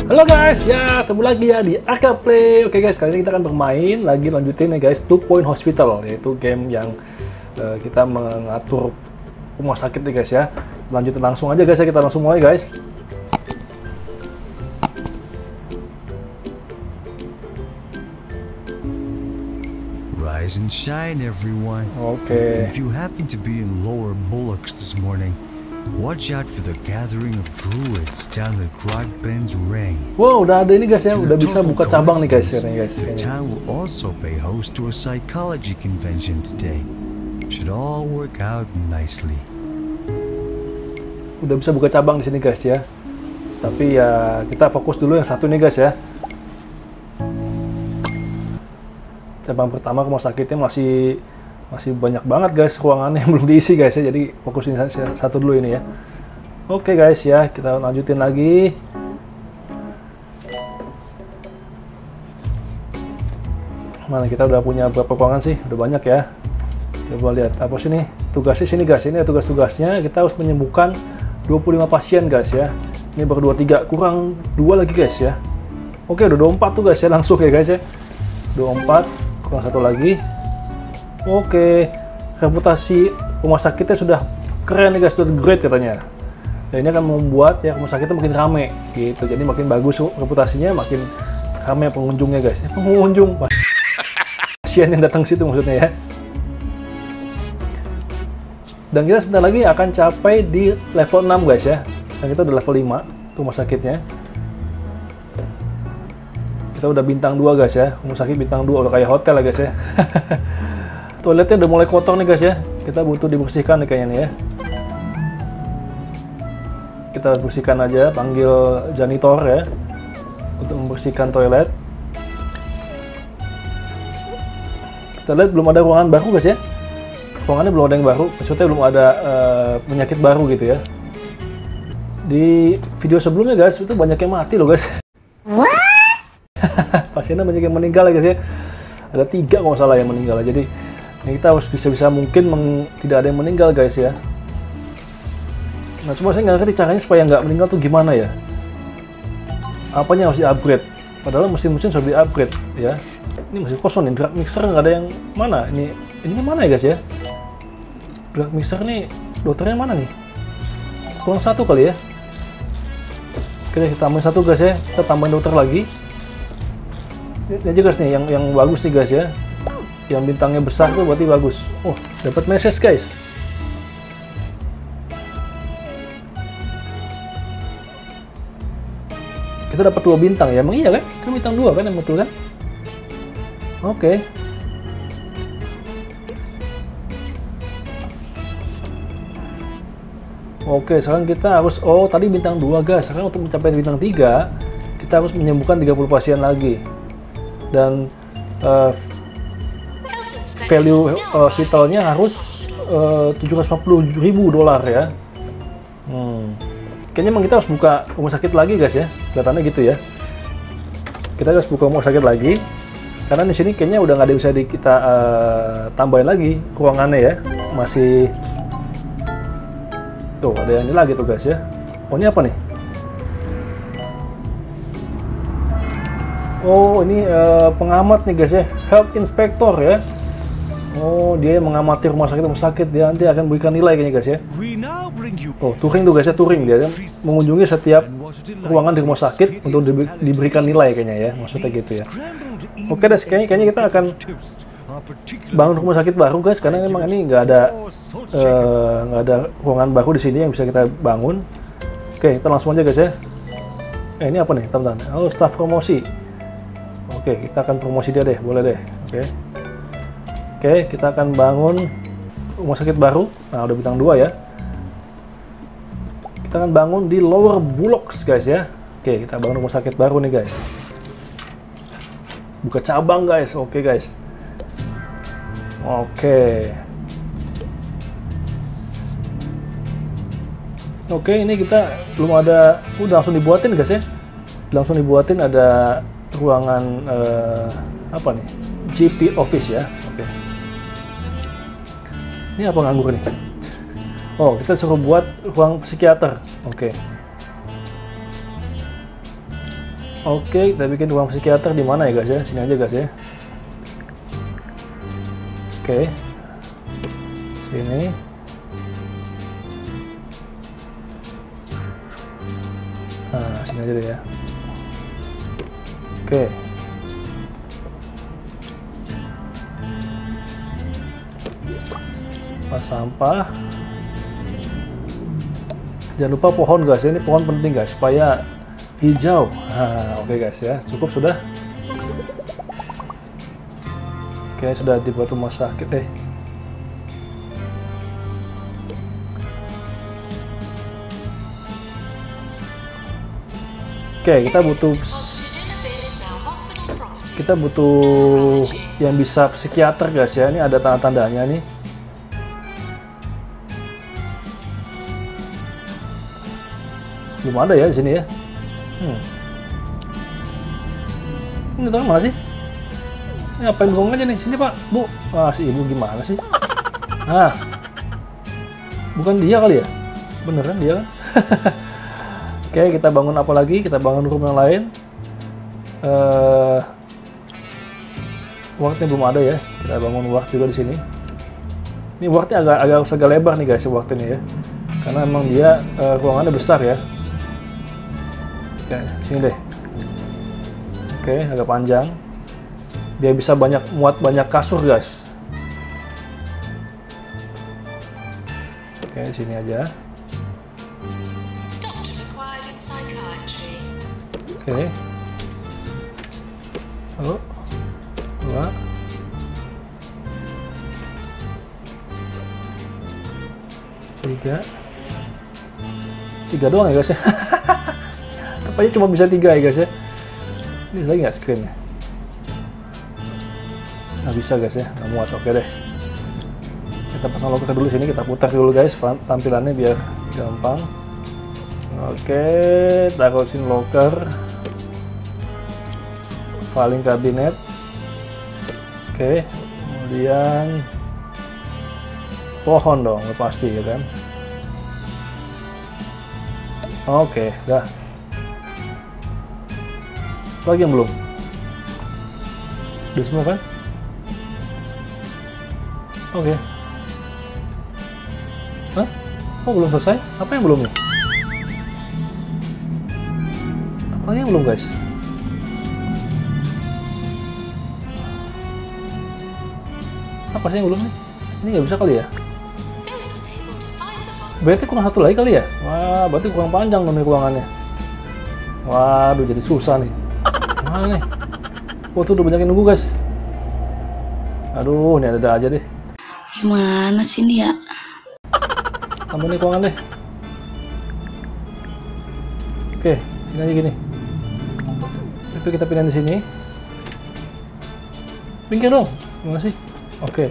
Halo guys, ya ketemu lagi ya di Arka Play. Oke guys, kali ini kita akan bermain lagi, lanjutin nih guys, 2 Point Hospital, yaitu game yang kita mengatur rumah sakit nih guys ya. Lanjutin langsung aja guys ya, kita langsung mulai guys. Rise and shine, everyone. Oke. If you happen to be in Lower Bullocks this morning, watch out for the gathering of druids down at Grogbend's Ring. Wow, udah ada ini guys ya, udah bisa buka cabang nih guys. The town will also pay host to a psychology convention today. Should all work out nicely. Udah bisa buka cabang di sini guys ya. Tapi ya kita fokus dulu yang satu nih guys ya. Cabang pertama rumah sakitnya masih banyak banget guys, ruangannya yang belum diisi guys ya. Jadi fokusin satu dulu ini ya. Oke guys ya, kita lanjutin lagi. Mana kita udah punya berapa ruangan sih? Udah banyak ya. Coba lihat apa sih nih tugasnya sini guys. Ini tugas-tugasnya, kita harus menyembuhkan 25 pasien guys ya. Ini baru 23, kurang 2 lagi guys ya. Oke, udah 24 tuh guys ya, langsung ya guys ya. 24, kurang 1 lagi. Oke, reputasi rumah sakitnya sudah keren nih guys, sudah great katanya. Dan ini akan membuat ya rumah sakitnya makin rame gitu. Jadi makin bagus reputasinya, makin rame pengunjungnya guys. Pengunjung, pasien yang datang situ maksudnya ya. Dan kita sebentar lagi akan capai di level 6 guys ya. Dan kita udah level 5 rumah sakitnya. Kita udah bintang 2 guys ya. Rumah sakit bintang 2 udah kayak hotel lah guys ya. Toiletnya udah mulai kotor nih guys ya. Kita butuh dibersihkan nih kayaknya nih ya. Kita bersihkan aja, panggil janitor ya untuk membersihkan toilet. Kita lihat belum ada ruangan baru guys ya. Ruangannya belum ada yang baru, maksudnya belum ada penyakit baru gitu ya. Di video sebelumnya guys, itu banyak yang mati loh guys. Pasiennya banyak yang meninggal ya guys ya. Ada 3 kalau nggak salah yang meninggal. Jadi ini kita harus bisa mungkin tidak ada yang meninggal guys ya. Nah cuma saya nggak ngerti caranya supaya nggak meninggal tuh gimana ya. Apanya harus di-upgrade? Padahal mesin-mesin sudah di-upgrade ya. Ini masih kosong nih, drug mixer nggak ada yang mana. Ini mana ya guys ya? Drug mixer nih, dokternya mana nih? Kurang 1 kali ya. Oke, kita tambahin 1 guys ya. Kita tambahin dokter lagi. Ini aja guys nih, yang bagus nih guys ya. Yang bintangnya besar tuh berarti bagus. Oh, dapat message guys. Kita dapat 2 bintang ya, emang iya kan? Kan bintang 2 kan yang betul kan? Oke. Oke, sekarang kita harus, tadi bintang 2 guys. Sekarang untuk mencapai bintang 3, kita harus menyembuhkan 30 pasien lagi. Dan value hospitalnya harus $750.000 ya. Kayaknya emang kita harus buka rumah sakit lagi guys ya. Kelihatannya gitu ya. Kita harus buka rumah sakit lagi. Karena di sini kayaknya udah nggak ada bisa kita tambahin lagi ruangannya ya. Masih tuh ada yang ini lagi tuh guys ya. Oh ini apa nih? Oh ini pengamat nih guys ya, health inspector ya. Oh dia mengamati rumah sakit dia nanti akan berikan nilai kayaknya guys ya. Oh touring tuh guys ya, touring dia kan mengunjungi setiap ruangan di rumah sakit untuk diberikan nilai kayaknya ya, maksudnya gitu ya. Oke guys, kayaknya kita akan bangun rumah sakit baru guys, karena memang ini nggak ada ruangan baru di sini yang bisa kita bangun. Oke, kita langsung aja guys ya. Ini apa nih teman-teman? Oh, staff promosi. Oke, kita akan promosi dia deh, boleh deh. Oke, kita akan bangun rumah sakit baru. Nah, udah bintang 2 ya. Kita akan bangun di Lower Bullocks guys ya. Oke, kita bangun rumah sakit baru nih guys. Buka cabang guys. Oke guys. Oke, ini kita belum ada, udah langsung dibuatin guys ya. Langsung dibuatin ada ruangan apa nih? GP office ya. Oke. Ini apa nganggur nih? Oh, kita suruh buat ruang psikiater. Oke. Oke, kita bikin ruang psikiater di mana ya guys ya? Sini aja guys ya. Oke. Sini. Nah, sini aja deh ya. Oke. Pas sampah. Jangan lupa pohon guys, ini pohon penting guys supaya hijau. Nah, oke guys ya, cukup sudah. Oke, sudah dibuat rumah sakit deh. Oke, kita butuh yang bisa psikiater guys ya. Ini ada tanda-tandanya nih. Belum ada ya di sini ya. Ini orang mana sih? Ini ngapain bengong aja nih? Sini Pak, Bu. Wah, si ibu gimana sih? Nah, bukan dia kali ya? Beneran dia kan? Oke, kita bangun apa lagi? Kita bangun room yang lain. Wardnya belum ada ya. Kita bangun ward juga di sini. Ini wardnya agak lebar nih guys, ward ini ya. Karena emang dia ruangannya besar ya. Oke, sini deh. Oke, agak panjang. Dia bisa muat banyak kasur guys. Oke, sini aja. Oke. 1, 2. Tiga doang ya guys ya. Tepatnya cuma bisa 3 ya guys ya. Ini lagi nggak screen-nya? Nggak bisa guys ya, nggak muat. Oke deh. Kita pasang locker dulu sini, kita putar dulu guys tampilannya biar gampang. Oke, taruh sini locker. Filing kabinet. Oke, kemudian pohon dong, pasti ya kan. Oke, dah. Lagi yang belum? Udah semua kan? Oke. Hah? Oh, belum selesai? Apa yang belum nih? Apa yang belum guys? Apa sih yang belum nih? Ini nggak bisa kali ya? Berarti kurang satu lagi kali ya? Wah, berarti kurang panjang nih ruangannya. Waduh, jadi susah nih. Mana nih? Oh, tuh udah banyak yang nunggu guys. Aduh, ini ada aja deh. Gimana sih ini ya? Tambah nih ruangan deh. Oke, sini aja gini. Itu kita pindah di sini. Pinggir dong. Gimana sih? Oke.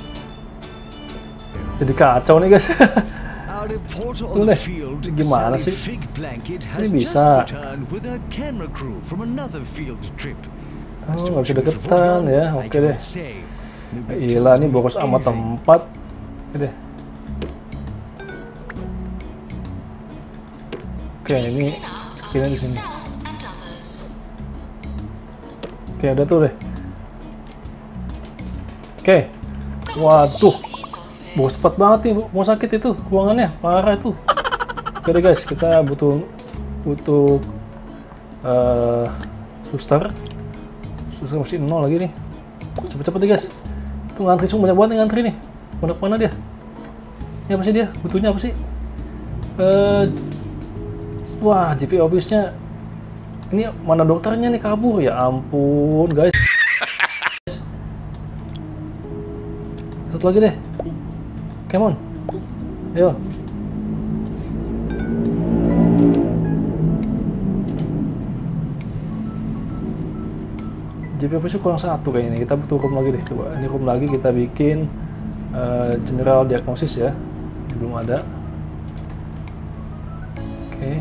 Jadi kacau nih guys. Tuh deh, gimana sih? Ini bisa. Oh, nggak bisa deketan ya. Oke deh. Gila, ini boros amat tempat. Oke deh. Oke, ini skillnya di sini. Oke, udah tuh deh. Oke. Waduh. Boros cepat banget nih, mau sakit itu ruangannya, parah itu. Oke deh guys, kita butuh suster masih 0 lagi nih. Cepet-cepet deh guys. Itu ngantri semua, banyak banget nih ngantri nih. Mana dia? Ini apa sih dia? Butuhnya apa sih? Wah, GV office-nya. Ini mana dokternya nih, kabur ya ampun guys. Satu lagi deh. Come on. Ayo. JP office kurang 1 kayaknya. Kita butuh room lagi deh. Coba ini room lagi kita bikin general diagnosis ya. Belum ada. Oke.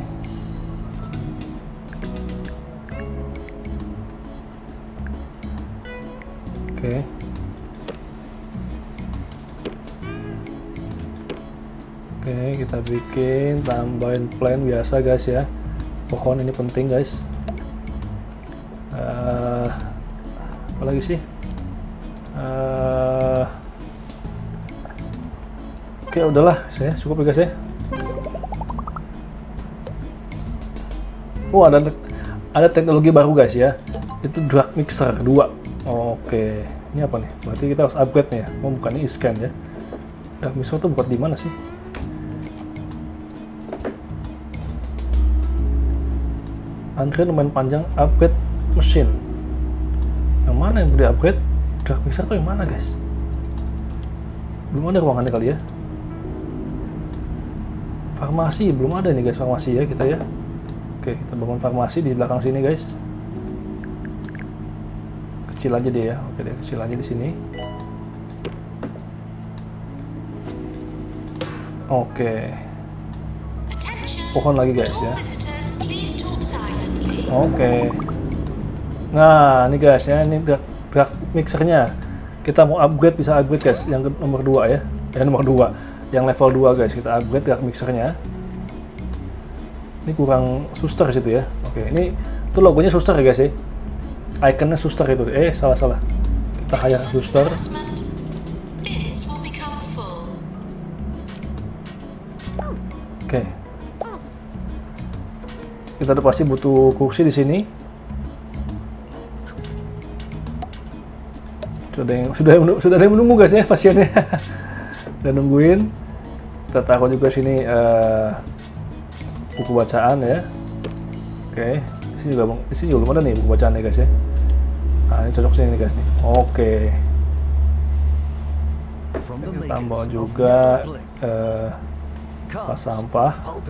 Oke. Oke, kita bikin tambahin plan biasa guys ya. Pohon ini penting guys. Apa lagi sih? Oke, udahlah, saya cukup ya guys ya. Oh, ada teknologi baru guys ya. Itu drug mixer 2. Oke, ini apa nih? Berarti kita harus upgrade nih ya. Oh, bukan ini scan ya. Drug mixer tuh buat di mana sih? Antrian lumayan panjang, upgrade mesin. Yang mana yang boleh upgrade? Drug mixer tuh yang mana guys? Belum ada ruangannya kali ya. Farmasi belum ada nih guys, farmasi ya kita ya. Oke, kita bangun farmasi di belakang sini guys. Kecil aja dia ya. Oke deh, kecil aja di sini. Oke. Pohon lagi guys ya. Oke. Nah, ini guys ya, ini drug mixernya. Kita mau upgrade, bisa upgrade guys, yang nomor 2 ya. Yang nomor 2, yang level 2 guys, kita upgrade drug mixernya. Ini kurang suster situ ya. Oke, ini tuh logonya suster ya guys ya. Ikonnya suster itu. Salah. Kita hire suster. Oke. Kita udah pasti butuh kursi di sini. Sudah ada yang menunggu guys ya pasiennya. Udah nungguin. Kita taruh juga sini buku bacaan ya. Oke, di sini juga belum ada nih buku bacaan ya guys ya. Nah, ini cocok sini nih guys nih. Oke. Kita tambah juga pas sampah.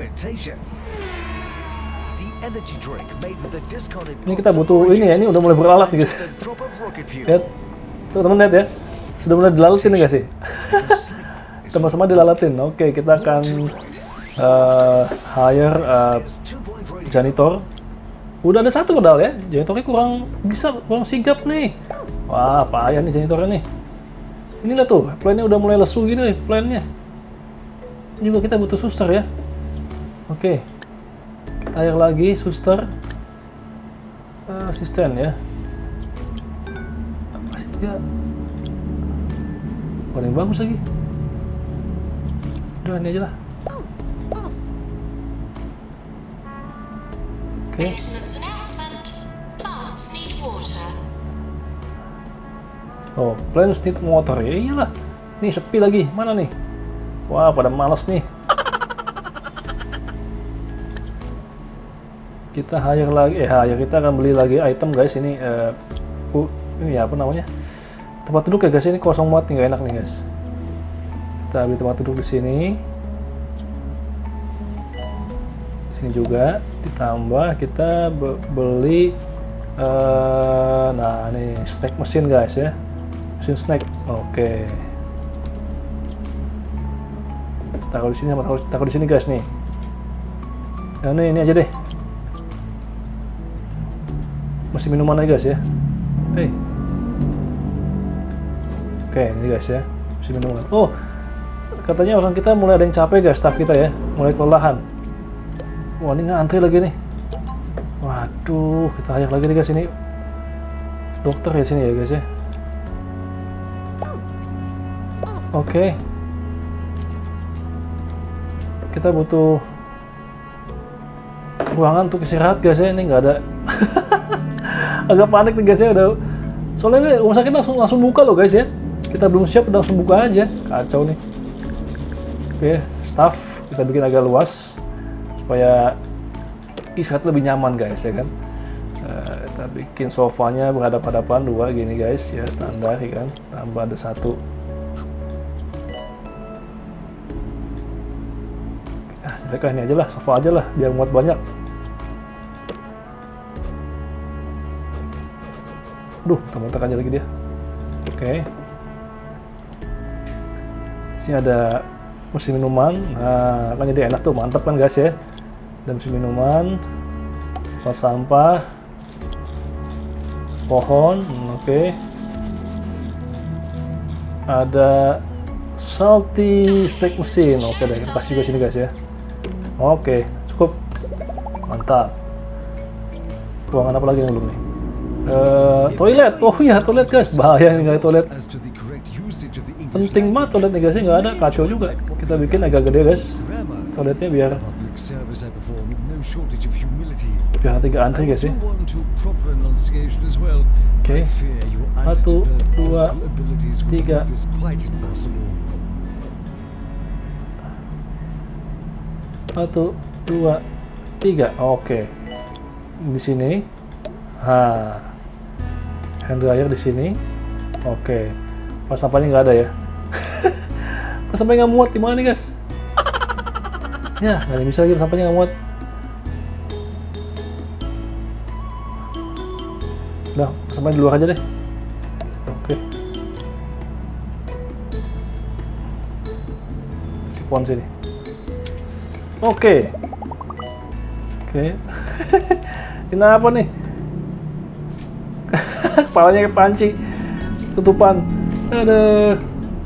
Ini kita butuh ini ya, ini udah mulai beralat nih guys. Lihat, teman-teman lihat ya, sudah mulai dilalatin nih guys sih. Sama-sama dilalatin. Oke, kita akan hire janitor. Udah ada satu modal ya, janitornya kurang sigap nih. Wah, payah nih janitornya nih. Inilah tuh, plannya udah mulai lesu gini nih, plannya. Ini juga kita butuh suster ya. Oke, kita hire lagi suster, asisten ya. Apa sih dia? Paling bagus lagi. Udah ini aja lah. Oke. Oh, plants need water. Ya iyalah. Nih sepi lagi. Mana nih? Wah, pada males nih. Kita hire lagi. Kita akan beli lagi item guys. Ini ini ya apa namanya? Tempat duduk ya guys. Ini kosong banget, nggak enak nih guys. Kita ambil tempat duduk di sini. Sini juga ditambah kita beli nah ini snack mesin guys ya, mesin snack. Oke, taruh di sini, taruh di sini guys nih. Nah, ini aja deh, mesin minuman aja guys ya. Oke, ini guys ya, mesin minuman. Oh, katanya orang kita mulai ada yang capek guys, staff kita ya, mulai kelelahan. Wah, ini nggak antri lagi nih. Waduh, kita hire lagi nih guys ini. Dokter ya sini ya guys ya. Oke. Kita butuh ruangan untuk istirahat guys ya. Ini nggak ada. Agak panik nih guys ya udah. Soalnya ini rumah sakit langsung buka loh guys ya. Kita belum siap udah langsung buka aja. Kacau nih. Oke, staff kita bikin agak luas supaya istirahat lebih nyaman guys ya kan. Kita bikin sofanya berhadapan-hadapan 2 gini guys ya, standar ya kan. Tambah ada 1. Nah, ini aja lah, sofa aja lah biar muat banyak. Duh, teman-teman aja lagi dia. Oke. Sini ada mesin minuman. Nah, kan jadi enak tuh, mantap kan guys ya. Dan mesin minuman, tempat sampah, pohon, oke. Ada salty snack mesin, oke deh, kita kasih juga sini guys ya. Oke, cukup, mantap. Ruangan apa lagi yang belum nih? Toilet. Oh iya, toilet guys. Bahaya nih nggak ada toilet. Penting banget toilet nih guys, nggak ada, kacau juga. Kita bikin agak gede guys toiletnya biar hati gak antri guys ya. Oke, 1, 2, 3. Satu, dua, tiga. Oke, di sini. Hand dryer di sini. Oke, pas sampahnya nggak ada ya. Pas sampahnya nggak muat gimana nih guys? Ya, nggak bisa lagi, sampahnya nggak muat. Udah, sampahnya di luar aja deh. Oke. Sipon sini. Oke. Kenapa nih? Kepalanya kayak panci. Tutupan. Aduh.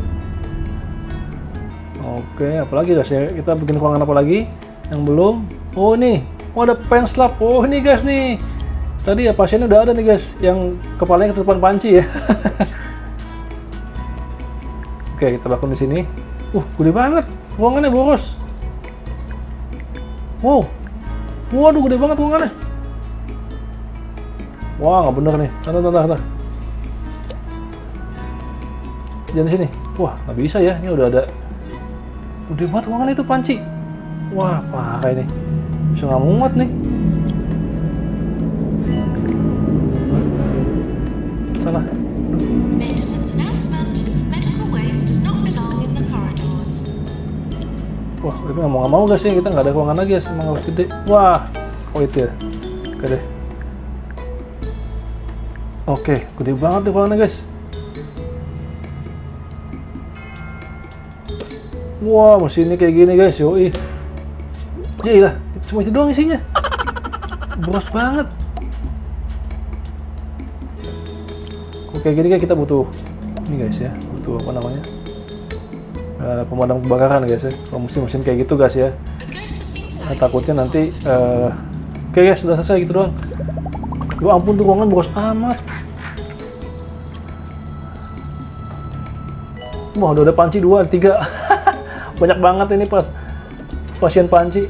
Oke, apalagi guys ya? Kita bikin ruangan apa lagi? Yang belum? Oh nih. Oh ada pants lab. Oh ini guys nih. Tadi ya pasiennya udah ada nih guys. Yang kepalanya ketutupan panci ya. Oke, kita bangun di sini. Gede banget. Ruangannya boros. Wow, waduh gede banget ruangannya. Wah nggak bener nih. Bentar. Jangan di sini. Wah nggak bisa ya. Ini udah ada. Gede banget ruangannya itu panci. Wah parah ini. Bisa nggak muat nih. Salah. Wah, tapi nggak mau guys ya, kita nggak ada ruangan lagi ya, emang harus gede. Wah, oh itu ya. Oke deh. Oke, gede banget nih ruangannya guys. Wah, mesinnya kayak gini guys, yoi. Gila, cuma itu doang isinya. Boros banget. Oke, gini kan kita butuh ini guys ya, butuh apa namanya? Pemadam kebakaran guys ya. Kalau mesin kayak gitu guys ya. Takutnya nanti oke guys, sudah selesai gitu doang. Ya ampun tuh ruangan boros amat. Wah, udah ada panci 2, 3. Banyak banget ini pasien panci.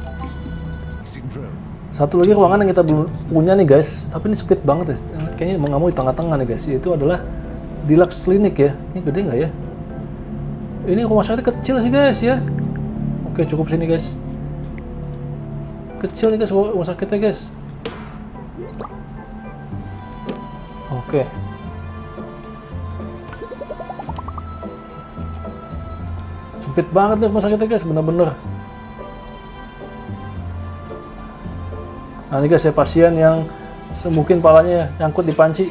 Satu lagi ruangan yang kita belum punya nih guys, tapi ini sempit banget ya. Kayaknya nggak mau di tengah-tengah nih guys. Itu adalah deluxe clinic ya. Ini gede nggak ya? Ini rumah sakit kecil sih guys ya. Oke, cukup sini guys. Kecil nih guys rumah sakitnya guys. Oke. Sempit banget nih rumah sakitnya guys, bener-bener. Nah ini guys ya, pasien yang mungkin palanya nyangkut di panci.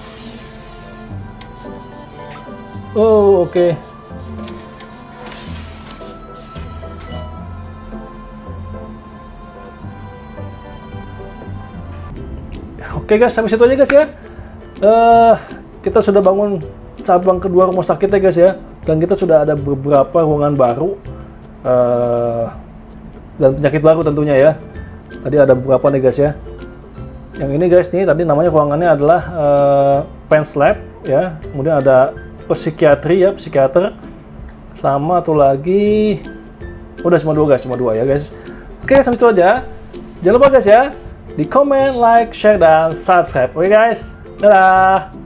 Oh oke. Oke guys, sampai situ aja guys ya. Kita sudah bangun cabang kedua rumah sakit ya guys ya. Dan kita sudah ada beberapa ruangan baru. Dan penyakit baru tentunya ya. Tadi ada beberapa nih guys ya. Yang ini guys nih, tadi namanya ruangannya adalah Pants Lab ya. Kemudian ada psikiatri ya, psikiater. Sama tuh lagi. Udah cuma dua ya guys. Oke, sampai situ aja. Jangan lupa guys ya, di komen, like, share, dan subscribe. Oke guys, dadah!